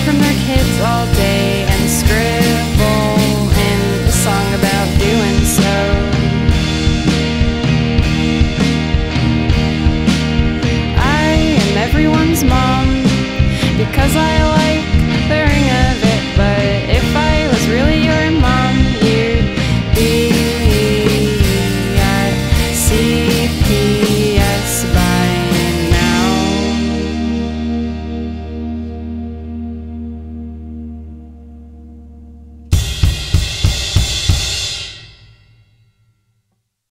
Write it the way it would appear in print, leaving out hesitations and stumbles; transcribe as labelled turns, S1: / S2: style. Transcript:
S1: from their kids all day and scribble in a song about doing so. I am everyone's mom because I